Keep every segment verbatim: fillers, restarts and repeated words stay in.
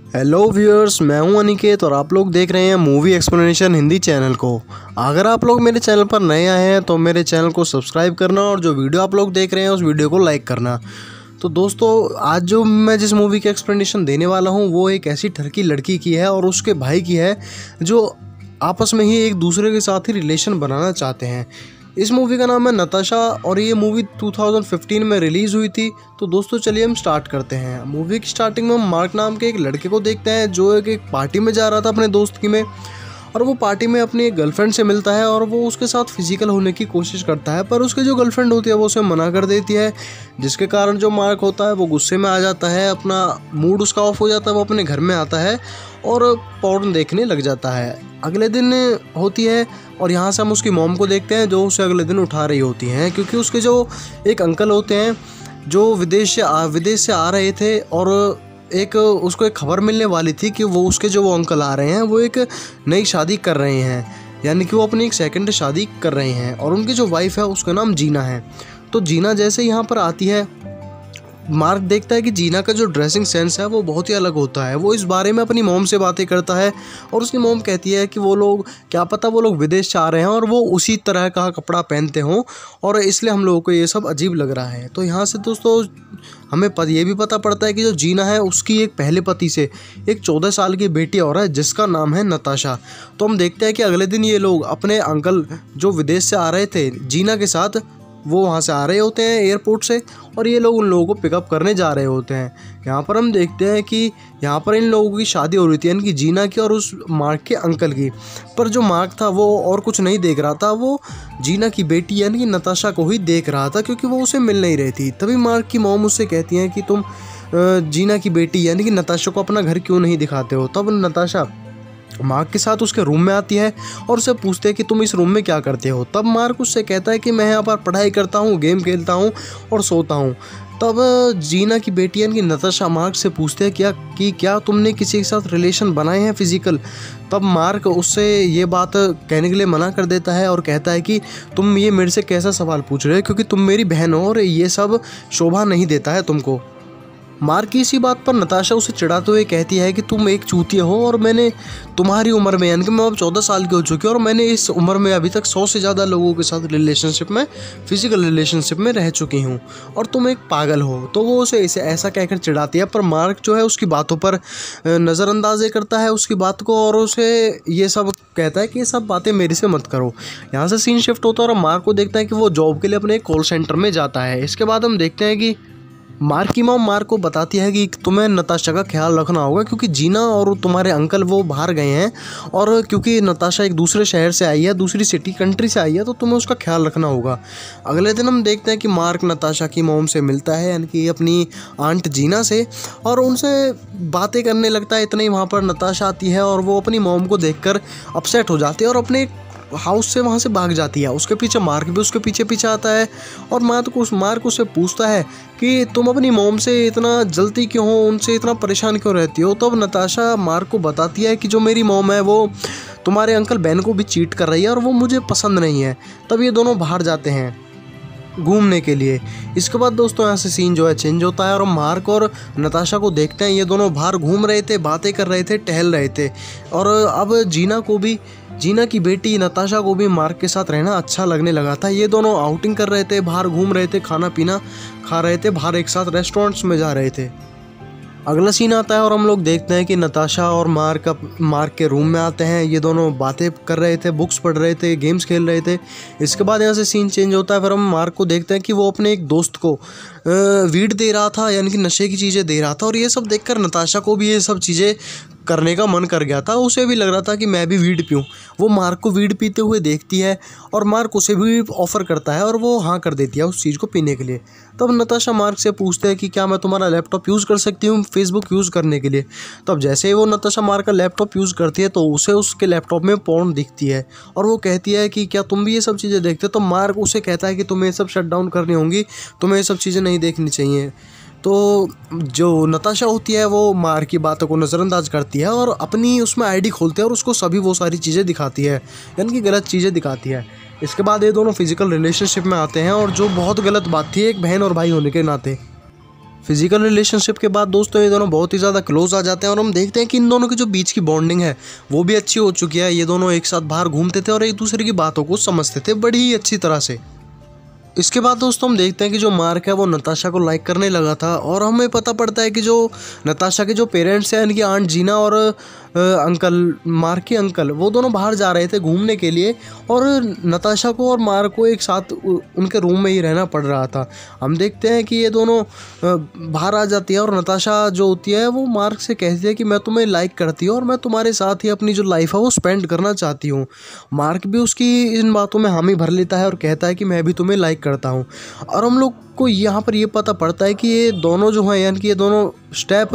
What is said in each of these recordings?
Hello viewers, मैं हूं अनिकेत और आप लोग देख रहे हैं मूवी एक्सप्लेनेशन हिंदी चैनल को। अगर आप लोग मेरे चैनल पर नए आए हैं तो मेरे चैनल को सब्सक्राइब करना और जो वीडियो आप लोग देख रहे हैं उस वीडियो को लाइक करना। तो दोस्तों, आज जो मैं जिस मूवी की एक्सप्लेनेशन देने वाला हूं वो एक ऐसी ठरकी लड़की की है और उसके भाई की है जो आपस में ही एक दूसरे के साथ ही रिलेशन बनाना चाहते हैं। इस मूवी का नाम है नताशा और ये मूवी दो हज़ार पंद्रह में रिलीज़ हुई थी। तो दोस्तों चलिए हम स्टार्ट करते हैं। मूवी की स्टार्टिंग में हम मार्क नाम के एक लड़के को देखते हैं जो एक, एक पार्टी में जा रहा था अपने दोस्त की में, और वो पार्टी में अपनी एक गर्लफ्रेंड से मिलता है और वो उसके साथ फिजिकल होने की कोशिश करता है, पर उसकी जो गर्लफ्रेंड होती है वो उसे मना कर देती है, जिसके कारण जो मार्क होता है वो गुस्से में आ जाता है, अपना मूड उसका ऑफ हो जाता है, वो अपने घर में आता है और पॉर्न देखने लग जाता है। अगले दिन होती है और यहाँ से हम उसकी मॉम को देखते हैं जो उसे अगले दिन उठा रही होती हैं, क्योंकि उसके जो एक अंकल होते हैं जो विदेश से आ विदेश से आ रहे थे और एक उसको एक खबर मिलने वाली थी कि वो उसके जो वो अंकल आ रहे हैं वो एक नई शादी कर रहे हैं, यानी कि वो अपनी एक सेकंड शादी कर रहे हैं और उनकी जो वाइफ है उसका नाम जीना है। तो जीना जैसे यहाँ पर आती है, मार्क देखता है कि जीना का जो ड्रेसिंग सेंस है वो बहुत ही अलग होता है। वो इस बारे में अपनी मॉम से बातें करता है और उसकी मॉम कहती है कि वो लोग, क्या पता वो लोग विदेश से आ रहे हैं और वो उसी तरह का कपड़ा पहनते हों और इसलिए हम लोगों को ये सब अजीब लग रहा है। तो यहाँ से दोस्तों हमें पता ये भी पता पड़ता है कि जो जीना है उसकी एक पहले पति से एक चौदह साल की बेटी और है जिसका नाम है नताशा। तो हम देखते हैं कि अगले दिन ये लोग अपने अंकल जो विदेश से आ रहे थे जीना के साथ, वो वहाँ से आ रहे होते हैं एयरपोर्ट से और ये लोग उन लोगों को पिकअप करने जा रहे होते हैं। यहाँ पर हम देखते हैं कि यहाँ पर इन लोगों की शादी हो रही थी, यानी कि जीना की और उस मार्क के अंकल की। पर जो मार्क था वो और कुछ नहीं देख रहा था, वो जीना की बेटी यानी कि नताशा को ही देख रहा था, क्योंकि वो उसे मिल नहीं रही थी। तभी मार्क की मॉम उससे कहती हैं कि तुम जीना की बेटी यानी कि नताशा को अपना घर क्यों नहीं दिखाते हो। तब नताशा मार्क के साथ उसके रूम में आती है और उससे पूछते हैं कि तुम इस रूम में क्या करते हो। तब मार्क उससे कहता है कि मैं यहाँ पर पढ़ाई करता हूँ, गेम खेलता हूँ और सोता हूँ। तब जीना की बेटी यानी कि नताशा मार्क से पूछते हैं क्या कि क्या तुमने किसी के साथ रिलेशन बनाए हैं फिजिकल। तब मार्क उससे ये बात कहने के लिए मना कर देता है और कहता है कि तुम ये मेरे से कैसा सवाल पूछ रहे हो, क्योंकि तुम मेरी बहन हो और ये सब शोभा नहीं देता है तुमको। मार्क की इसी बात पर नताशा उसे चिढ़ाते हुए कहती है कि तुम एक चूतिया हो और मैंने तुम्हारी उम्र में, यानी कि मैं अब चौदह साल की हो चुकी हूँ और मैंने इस उम्र में अभी तक सौ से ज़्यादा लोगों के साथ रिलेशनशिप में, फिजिकल रिलेशनशिप में रह चुकी हूँ और तुम एक पागल हो। तो वो उसे ऐसे ऐसा कहकर चिढ़ाती है, पर मार्क जो है उसकी बातों पर नज़रअंदाज करता है उसकी बात को और उसे ये सब कहता है कि ये सब बातें मेरे से मत करो। यहाँ से सीन शिफ्ट होता है और मार्क को देखता है कि वो जॉब के लिए अपने कॉल सेंटर में जाता है। इसके बाद हम देखते हैं कि मार्क की मॉम मार्क को बताती है कि तुम्हें नताशा का ख्याल रखना होगा, क्योंकि जीना और तुम्हारे अंकल वो बाहर गए हैं और क्योंकि नताशा एक दूसरे शहर से आई है, दूसरी सिटी कंट्री से आई है, तो तुम्हें उसका ख्याल रखना होगा। अगले दिन हम देखते हैं कि मार्क नताशा की मॉम से मिलता है, यानी कि अपनी आंट जीना से, और उनसे बातें करने लगता है। इतना ही वहाँ पर नताशा आती है और वो अपनी मॉम को देखकर अपसेट हो जाती है और अपने हाउस से वहाँ से भाग जाती है। उसके पीछे मार्क भी उसके पीछे पीछे आता है और मार्क को मार्क उससे पूछता है कि तुम अपनी मॉम से इतना जलती क्यों हो, उनसे इतना परेशान क्यों रहती हो। तब नताशा मार्क को बताती है कि जो मेरी मॉम है वो तुम्हारे अंकल बहन को भी चीट कर रही है और वो मुझे पसंद नहीं है। तब ये दोनों बाहर जाते हैं घूमने के लिए। इसके बाद दोस्तों यहाँ से सीन जो है चेंज होता है और मार्क और नताशा को देखते हैं। ये दोनों बाहर घूम रहे थे, बातें कर रहे थे, टहल रहे थे और अब जीना को भी, जीना की बेटी नताशा को भी मार्क के साथ रहना अच्छा लगने लगा था। ये दोनों आउटिंग कर रहे थे, बाहर घूम रहे थे, खाना पीना खा रहे थे, बाहर एक साथ रेस्टोरेंट्स में जा रहे थे। अगला सीन आता है और हम लोग देखते हैं कि नताशा और मार्क मार्क के रूम में आते हैं। ये दोनों बातें कर रहे थे, बुक्स पढ़ रहे थे, गेम्स खेल रहे थे। इसके बाद यहाँ से सीन चेंज होता है। फिर हम मार्क को देखते हैं कि वो अपने एक दोस्त को वीड दे रहा था, यानी कि नशे की चीज़ें दे रहा था, और ये सब देखकर नताशा को भी ये सब चीज़ें करने का मन कर गया था। उसे भी लग रहा था कि मैं भी वीड पीऊँ। वो मार्क को वीड पीते हुए देखती है और मार्क उसे भी ऑफ़र करता है और वो हाँ कर देती है उस चीज़ को पीने के लिए। तब नताशा मार्क से पूछते हैं कि क्या मैं तुम्हारा लैपटॉप यूज़ कर सकती हूँ फेसबुक यूज़ करने के लिए। तब जैसे ही वो नताशा मार्क का लैपटॉप यूज़ करती है तो उसे उसके लैपटॉप में पॉर्न दिखती है और वो कहती है कि क्या तुम भी ये सब चीज़ें देखते हो। तो मार्क उसे कहता है कि तुम्हें ये सब शट डाउन करनी होंगी, तुम्हें ये सब चीज़ें नहीं देखनी चाहिए। तो जो नताशा होती है वो मार्क की बातों को नज़रअंदाज करती है और अपनी उसमें आईडी खोलती है और उसको सभी वो सारी चीज़ें दिखाती है, यानी कि गलत चीज़ें दिखाती है। इसके बाद ये दोनों फिजिकल रिलेशनशिप में आते हैं और जो बहुत गलत बात थी एक बहन और भाई होने के नाते। फिजिकल रिलेशनशिप के बाद दोस्तों ये दोनों बहुत ही ज़्यादा क्लोज आ जाते हैं और हम देखते हैं कि इन दोनों के जो बीच की बॉन्डिंग है वो भी अच्छी हो चुकी है। ये दोनों एक साथ बाहर घूमते थे और एक दूसरे की बातों को समझते थे बड़ी ही अच्छी तरह से। इसके बाद दोस्तों हम देखते हैं कि जो मार्क है वो नताशा को लाइक करने लगा था और हमें पता पड़ता है कि जो नताशा के जो पेरेंट्स हैं, इनकी आंट जीना और अ, अंकल मार्क के अंकल, वो दोनों बाहर जा रहे थे घूमने के लिए और नताशा को और मार्क को एक साथ उ- उनके रूम में ही रहना पड़ रहा था। हम देखते हैं कि ये दोनों अ, बाहर आ जाती है और नताशा जो होती है वो मार्क से कहती है कि मैं तुम्हें लाइक करती हूँ और मैं तुम्हारे साथ ही अपनी जो लाइफ है वो स्पेंड करना चाहती हूँ। मार्क भी उसकी इन बातों में हामी भर लेता है और कहता है कि मैं भी तुम्हें लाइक करता हूँ। और हम लोग को यहाँ पर ये पता पड़ता है कि ये दोनों जो हैं, यानी कि ये दोनों step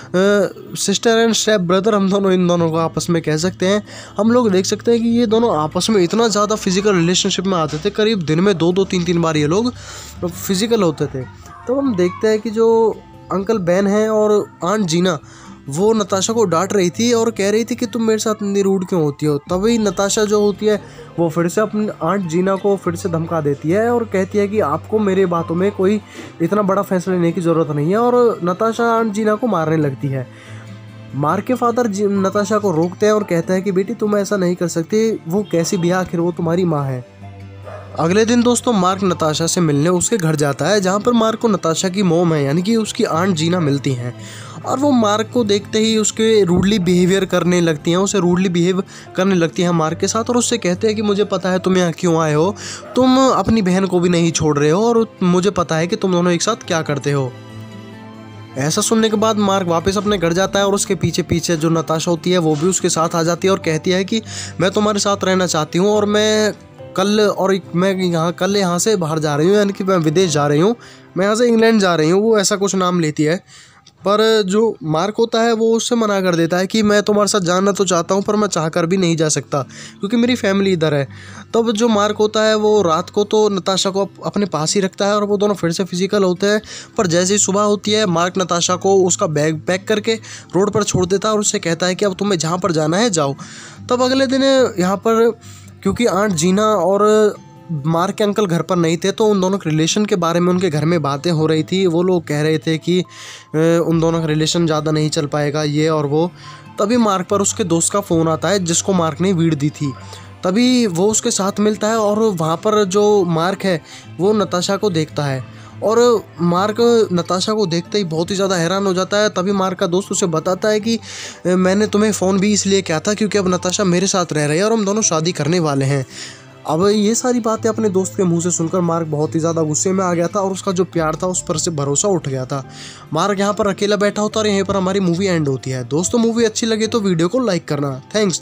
sister and step brother, हम दोनों इन दोनों को आपस में कह सकते हैं। हम लोग देख सकते हैं कि ये दोनों आपस में इतना ज़्यादा फिजिकल रिलेशनशिप में आते थे, करीब दिन में दो दो तीन तीन बार ये लोग फिजिकल होते थे। तो हम देखते हैं कि जो अंकल बेन हैं और आंट जीना वो नताशा को डांट रही थी और कह रही थी कि तुम मेरे साथ इतनी रूड क्यों होती हो। तभी नताशा जो होती है वो फिर से अपनी आंट जीना को फिर से धमका देती है और कहती है कि आपको मेरे बातों में कोई इतना बड़ा फैसला लेने की ज़रूरत नहीं है, और नताशा आंट जीना को मारने लगती है। मार्क के फादर नताशा को रोकते हैं और कहते हैं कि बेटी तुम ऐसा नहीं कर सकती, वो कैसी भी है, आखिर वो तुम्हारी माँ है। अगले दिन दोस्तों मार्क नताशा से मिलने उसके घर जाता है, जहाँ पर मार्क को नताशा की मोम है यानी कि उसकी आंट जीना मिलती हैं और वो मार्क को देखते ही उसके रूडली बिहेवियर करने लगती हैं, उसे रूडली बिहेव करने लगती हैं मार्क के साथ और उससे कहते हैं कि मुझे पता है तुम यहाँ क्यों आए हो, तुम अपनी बहन को भी नहीं छोड़ रहे हो और मुझे पता है कि तुम दोनों एक साथ क्या करते हो। ऐसा सुनने के बाद मार्क वापस अपने घर जाता है और उसके पीछे पीछे जो नताशा होती है वो भी उसके साथ आ जाती है और कहती है कि मैं तुम्हारे साथ रहना चाहती हूँ और मैं कल और मैं यहाँ कल यहाँ से बाहर जा रही हूँ, यानी कि मैं विदेश जा रही हूँ, मैं यहाँ से इंग्लैंड जा रही हूँ, वो ऐसा कुछ नाम लेती है। पर जो मार्क होता है वो उससे मना कर देता है कि मैं तुम्हारे साथ जाना तो चाहता हूँ पर मैं चाह कर भी नहीं जा सकता क्योंकि मेरी फैमिली इधर है। तब जो मार्क होता है वो रात को तो नताशा को अपने पास ही रखता है और वो दोनों फिर से फिजिकल होते हैं। पर जैसे ही सुबह होती है मार्क नताशा को उसका बैग पैक करके रोड पर छोड़ देता है और उससे कहता है कि अब तुम्हें जहाँ पर जाना है जाओ। तब अगले दिन यहाँ पर क्योंकि आंट जीना और मार्क के अंकल घर पर नहीं थे तो उन दोनों के रिलेशन के बारे में उनके घर में बातें हो रही थी। वो लोग कह रहे थे कि उन दोनों का रिलेशन ज़्यादा नहीं चल पाएगा, ये और वो। तभी मार्क पर उसके दोस्त का फ़ोन आता है जिसको मार्क ने वीड दी थी। तभी वो उसके साथ मिलता है और वहाँ पर जो मार्क है वो नताशा को देखता है और मार्क नताशा को देखते ही बहुत ही ज़्यादा हैरान हो जाता है। तभी मार्क का दोस्त उसे बताता है कि मैंने तुम्हें फ़ोन भी इसलिए किया था क्योंकि अब नताशा मेरे साथ रह रही है और हम दोनों शादी करने वाले हैं। अब ये सारी बातें अपने दोस्त के मुंह से सुनकर मार्क बहुत ही ज़्यादा गुस्से में आ गया था और उसका जो प्यार था उस पर से भरोसा उठ गया था। मार्क यहाँ पर अकेला बैठा होता और यहीं पर हमारी मूवी एंड होती है। दोस्तों मूवी अच्छी लगे तो वीडियो को लाइक करना। थैंक्स।